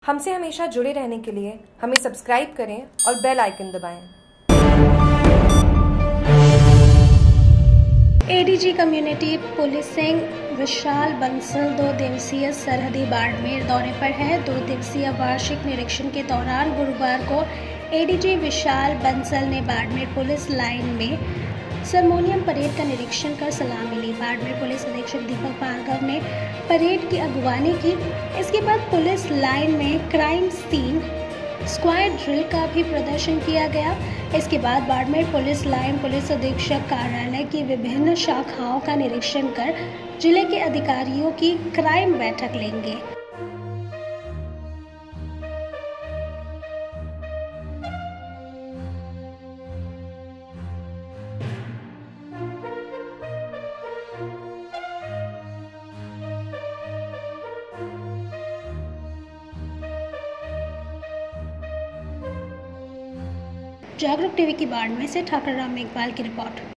हमसे हमेशा जुड़े रहने के लिए हमें सब्सक्राइब करें और बेल आइकन दबाएं। ADG community policing Vishal Bansal 2 दिवसीय सरहदी बाड़मेर दौरे पर है। 2 दिवसीय वार्षिक निरीक्षण के दौरान गुरुवार को एडीजी विशाल बंसल ने बाड़मेर पुलिस लाइन में सरमोनियम परेड का निरीक्षण कर सलामी ली। बाड़मेर पुलिस अधीक्षक दीपक भार्गव ने परेड की अगवानी की। इसके बाद पुलिस लाइन में क्राइम सीन स्क्वाड ड्रिल का भी प्रदर्शन किया गया। इसके बाद बाड़मेर पुलिस लाइन पुलिस अधीक्षक कार्यालय की विभिन्न शाखाओं का निरीक्षण कर जिले के अधिकारियों की क्राइम बैठक लेंगे। जागरूक टीवी की बाड़मेर से ठाकुर राम मेघवाल की रिपोर्ट।